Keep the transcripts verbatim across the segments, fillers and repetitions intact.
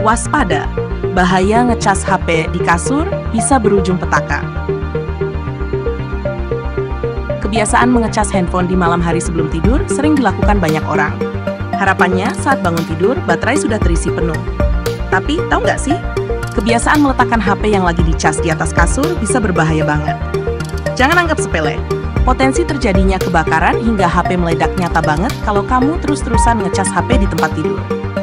Waspada, bahaya ngecas H P di kasur bisa berujung petaka. Kebiasaan mengecas handphone di malam hari sebelum tidur sering dilakukan banyak orang. Harapannya saat bangun tidur, baterai sudah terisi penuh. Tapi tahu nggak sih, kebiasaan meletakkan H P yang lagi dicas di atas kasur bisa berbahaya banget. Jangan anggap sepele. Potensi terjadinya kebakaran hingga H P meledak nyata banget kalau kamu terus-terusan ngecas H P di tempat tidur.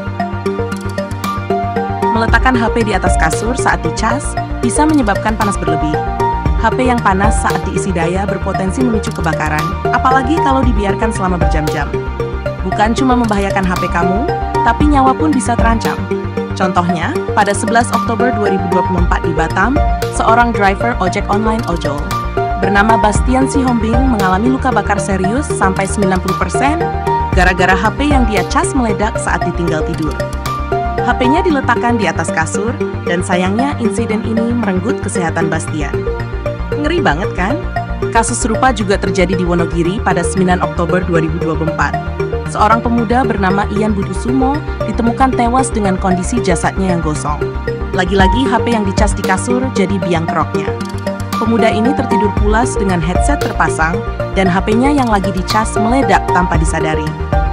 Meletakkan H P di atas kasur saat dicas bisa menyebabkan panas berlebih. H P yang panas saat diisi daya berpotensi memicu kebakaran, apalagi kalau dibiarkan selama berjam-jam. Bukan cuma membahayakan H P kamu, tapi nyawa pun bisa terancam. Contohnya, pada sebelas Oktober dua ribu dua puluh empat di Batam, seorang driver ojek online ojol bernama Bastian Sihombing mengalami luka bakar serius sampai sembilan puluh persen gara-gara H P yang dia cas meledak saat ditinggal tidur. H P-nya diletakkan di atas kasur, dan sayangnya insiden ini merenggut kesehatan Bastian. Ngeri banget kan? Kasus serupa juga terjadi di Wonogiri pada sembilan Oktober dua ribu dua puluh empat. Seorang pemuda bernama Ian Budusumo ditemukan tewas dengan kondisi jasadnya yang gosong. Lagi-lagi H P yang dicas di kasur jadi biang keroknya. Pemuda ini tertidur pulas dengan headset terpasang, dan H P-nya yang lagi dicas meledak tanpa disadari.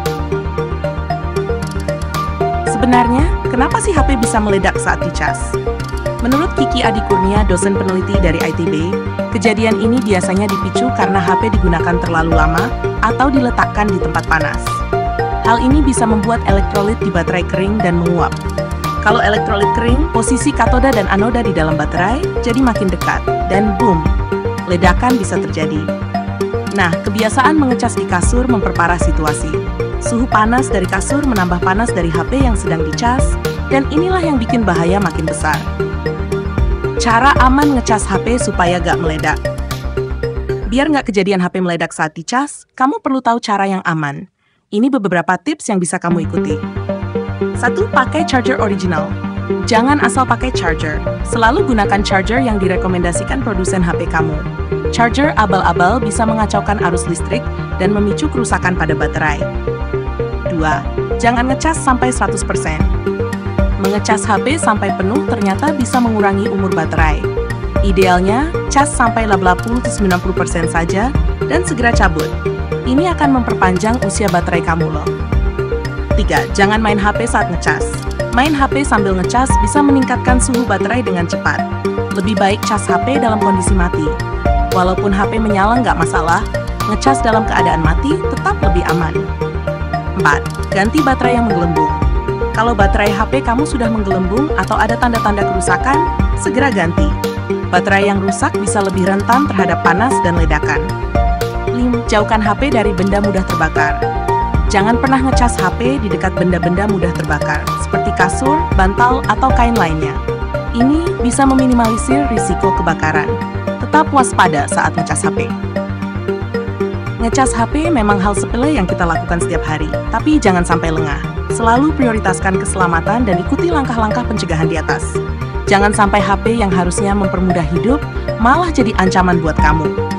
Sebenarnya, kenapa sih H P bisa meledak saat dicas? Menurut Kiki Adikurnia, dosen peneliti dari I T B, kejadian ini biasanya dipicu karena H P digunakan terlalu lama atau diletakkan di tempat panas. Hal ini bisa membuat elektrolit di baterai kering dan menguap. Kalau elektrolit kering, posisi katoda dan anoda di dalam baterai jadi makin dekat, dan boom, ledakan bisa terjadi. Nah, kebiasaan mengecas di kasur memperparah situasi. Suhu panas dari kasur menambah panas dari H P yang sedang dicas, dan inilah yang bikin bahaya makin besar. Cara aman ngecas H P supaya gak meledak. Biar nggak kejadian H P meledak saat dicas, kamu perlu tahu cara yang aman. Ini beberapa tips yang bisa kamu ikuti. Satu, pakai charger original. Jangan asal pakai charger. Selalu gunakan charger yang direkomendasikan produsen H P kamu. Charger abal-abal bisa mengacaukan arus listrik dan memicu kerusakan pada baterai. Dua, jangan ngecas sampai seratus persen. Mengecas H P sampai penuh ternyata bisa mengurangi umur baterai. Idealnya, cas sampai delapan puluh sampai sembilan puluh persen saja dan segera cabut. Ini akan memperpanjang usia baterai kamu loh. Tiga, jangan main H P saat ngecas. Main H P sambil ngecas bisa meningkatkan suhu baterai dengan cepat. Lebih baik cas H P dalam kondisi mati. Walaupun H P menyala nggak masalah, ngecas dalam keadaan mati tetap lebih aman. Empat, ganti baterai yang menggelembung. Kalau baterai H P kamu sudah menggelembung atau ada tanda-tanda kerusakan, segera ganti. Baterai yang rusak bisa lebih rentan terhadap panas dan ledakan. Lima, jauhkan H P dari benda mudah terbakar. Jangan pernah ngecas H P di dekat benda-benda mudah terbakar, seperti kasur, bantal, atau kain lainnya. Ini bisa meminimalisir risiko kebakaran. Tetap waspada saat ngecas H P. Ngecas H P memang hal sepele yang kita lakukan setiap hari, tapi jangan sampai lengah. Selalu prioritaskan keselamatan dan ikuti langkah-langkah pencegahan di atas. Jangan sampai H P yang harusnya mempermudah hidup, malah jadi ancaman buat kamu.